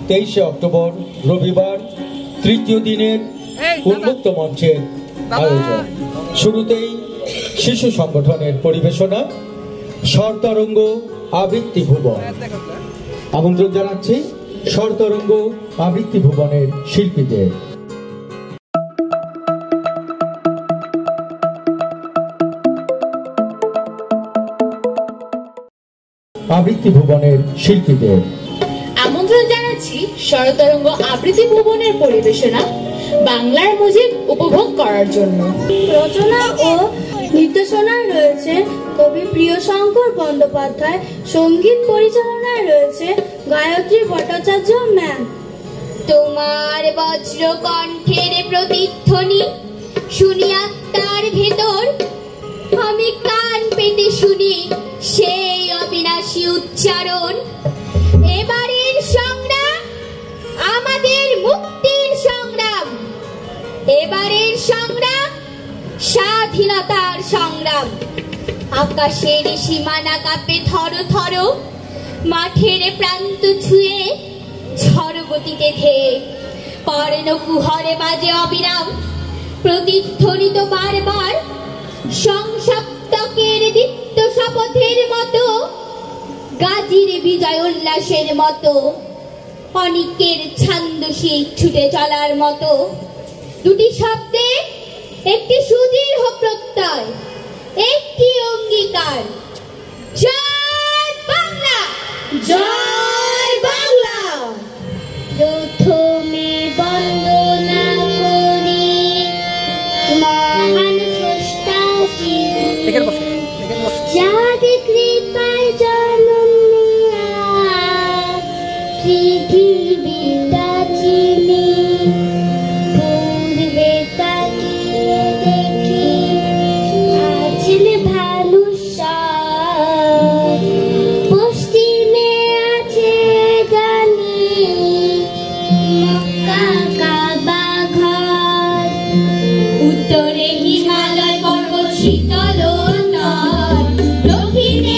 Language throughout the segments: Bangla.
23শে অক্টোবর রবিবার তৃতীয় দিনের উন্মুক্ত মঞ্চের আয়োজন। শুরুতেই শিশু সংগঠনের পরিবেশনা স্বরতরঙ্গ আবৃত্তি ভুবন। আমন্ত্রণ জানাচ্ছি স্বরতরঙ্গ আবৃত্তি ভুবনের শিল্পীদের। আবৃত্তি ভুবনের শিল্পীদের আমন্ত্রণ জানাচ্ছি স্বরতরঙ্গ আবৃত্তি ভুবনের পরিবেশনা বাংলার মুজিব উপভোগ করার জন্য। রচনা ও নির্দেশনায় রয়েছে কবি প্রিয়শঙ্কর বন্দ্যোপাধ্যায়, সঙ্গীত পরিচালনায় রয়েছে গায়ত্রী ভট্টাচার্য ম্যাম। তোমার বজ্র কণ্ঠের প্রতিধ্বনি শুনিয়া তার ভেতর আমি কান পেতে শুনি সেই অবিনাশী উচ্চারণ। এবারের সংগ্রাম আমাদের মুক্তির সংগ্রাম, এবারের সংগ্রাম স্বাধীনতার সংগ্রাম। আকাশের সীমানা কাঁপে থর থর, মাঠের প্রান্ত ছুঁয়ে ঝড় গতিতে ধেয়ে পর্ণ কুহরে বাজে অবিরাম, প্রতিধ্বনিত বারবার সংসপ্তকের দীপ্ত শপথের মতো, গাজীর বিজয় উল্লাসের মতো, অনিকের ছান্দসিক ছুটে চলার মতো। দুটি শব্দে একটি সুদীর্ঘ প্রত্যয়, একটি অঙ্গীকার। জয় বাংলা, জয় বাংলা। প্রথমে বন্দনা করি মহান স্রষ্টাকে, যাদের কৃপায় জন্ম নেয়া পৃথিবীটা চিনি। পূর্বে তাকিয়ে দেখি আছেন ভানুষার, পশ্চিমে আছে জানি মক্কা কাবা ঘর, উত্তরে হিমালয় পর্বত শীতল নয়, দক্ষিণে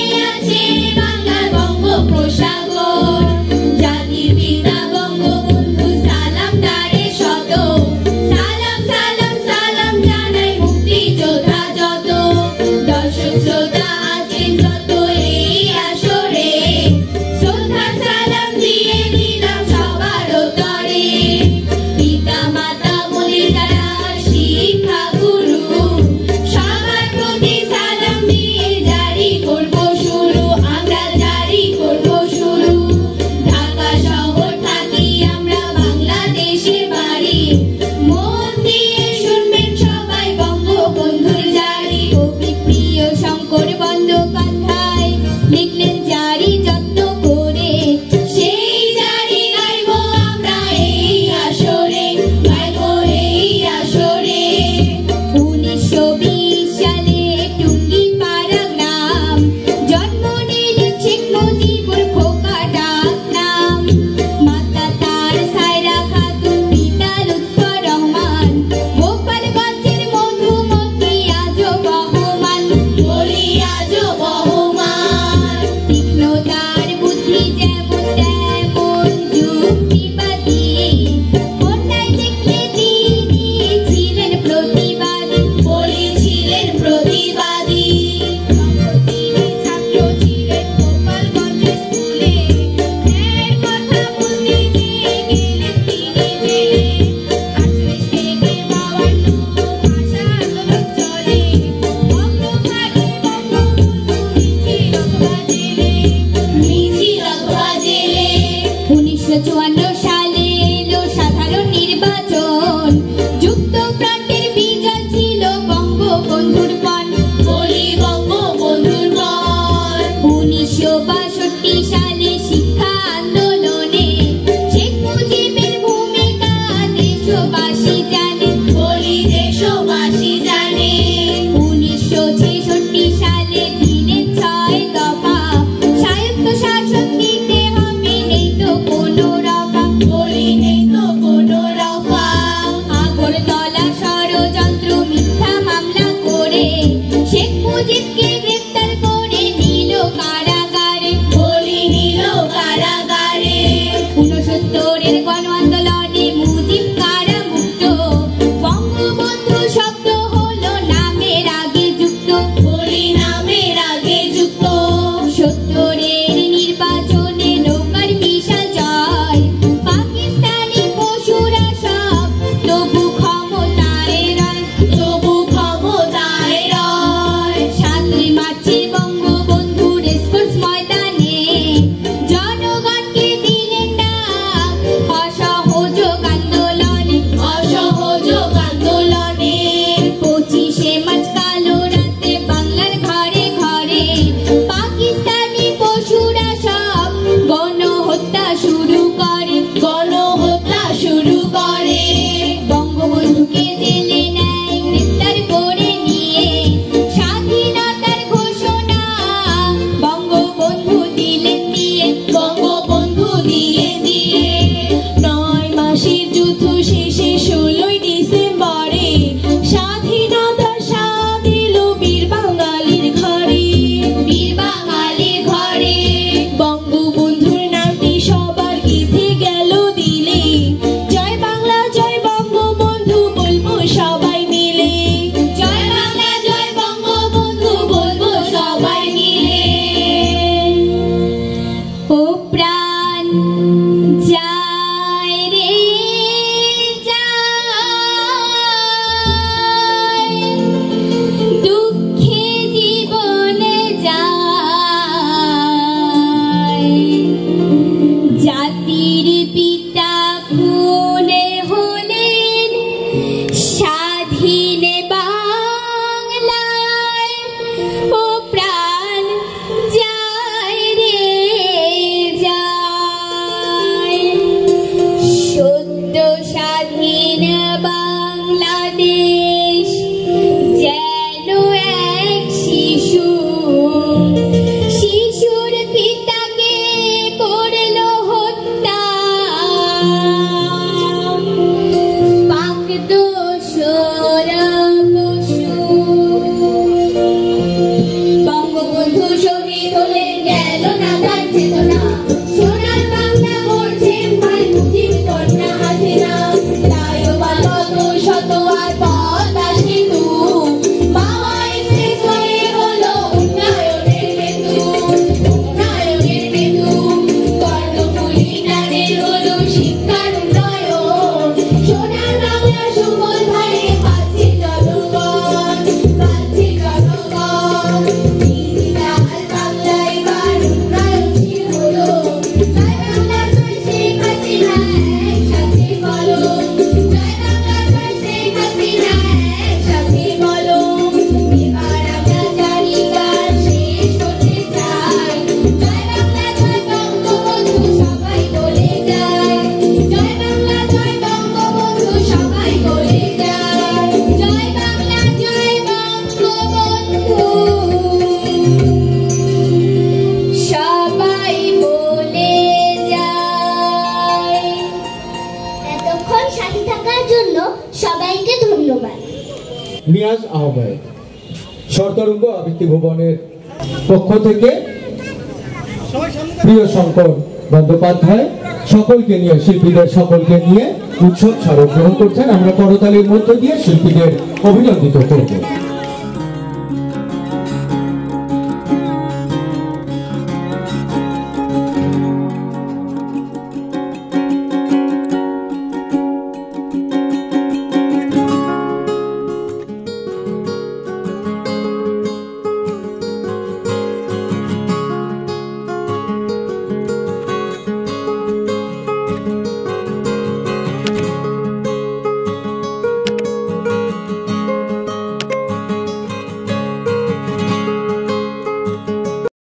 থাকে যুক্ত। 70-এর নির্বাচনে নৌকার বিশাল জয়, পাকিস্তানি পশুরা সব তবু ক্ষমতায় রয়, তবু ক্ষমতায় রয়। 7ই মার্চে বঙ্গবন্ধু রেসকোর্স ময়দানে জনগণকে দিলেন ডাক, অসহযোগ আন্দোলনে, অসহযোগ আন্দোলনে। 25শে মার্চ কালো রাতে বাংলার ঘরে ঘরে পাকিস্তানি পশুরা সব গণহত্যা শুরু করে, গণহত্যা শুরু করে। বঙ্গবন্ধুকে জেলে নেয় গ্রেফতার করে নিয়ে, স্বাধীনতার ঘোষণা বঙ্গবন্ধু দিলেন দিয়ে, বঙ্গবন্ধু দিয়ে দিয়ে। 9 মাসের যুদ্ধ শেষে 16ই ডিসেম্বরে স্বাধীনতার স্বাদ এলো বীর বাঙালির ঘরে, বীর বাঙালির ঘরে। বঙ্গবন্ধুর নামটি সবার গেঁথে গেল দিলে, জয় বাংলা জয় বঙ্গবন্ধু বলবো সবাই মিলে, জয় বাংলা জয় বঙ্গবন্ধু বলবো সবাই মিলে। ও প্রাণ যায় রে যায়, দুঃখে জীবনে যায়, জাতির পিতা খুনে হলেন স্বাধীন বাংলায়। ও প্রাণ যায় রে যায়, সদ্য স্বাধীন বাংলাদেশ যেন এক শিশু, শিশুর পিতাকে করল হত্যা, পাক দোসরা পশু। বঙ্গবন্ধু শহীদ হলেন গেল না তার চেতনা, সোনার বাংলা করছেন ভাই মুজিব কন্যা হাসিনা। তাইও বা কত শত আর পথ সেতু, পাওয়া এক্সপ্রেস হয়ে হলো উন্নয়নের সেতু, উন্নয়নের সেতু। কর্ণফুলী প্রাণের হলো শিক্ষার উন্নয়ন, সোনার বাংলা সুফল ভাইয়ে পাচ্ছে জনগণ, পাচ্ছে জনগণ। ডিজিটাল বাংলা এবার উন্নয়নশীল হলো, জয় বাংলা জয় শেখ হাসিনা একসাথে বলো, জয় বাংলা জয় শেখ হাসিনা একসাথে বলো। এবার আমরা জানি গান শেষ করতে চাই, জয় বাংলা জয় বঙ্গবন্ধু সবাই বলে যায়, জয় বাংলা জয় বঙ্গবন্ধু সবাই বলে যায়, জয় বাংলা জয় বঙ্গবন্ধু সবাই বলে যায়। এতক্ষণ সাথে থাকার জন্য সবাইকে ধন্যবাদ। নিয়াজ আহমেদ, শরতরঙ্গ আবৃত্তি ভুবনের পক্ষ থেকে প্রিয় শঙ্কর বন্দ্যোপাধ্যায় সকলকে নিয়ে, শিল্পীদের সকলকে নিয়ে উৎসব স্মারক গ্রহণ করছেন। আমরা করতালির মধ্য দিয়ে শিল্পীদের অভিনন্দিত করব।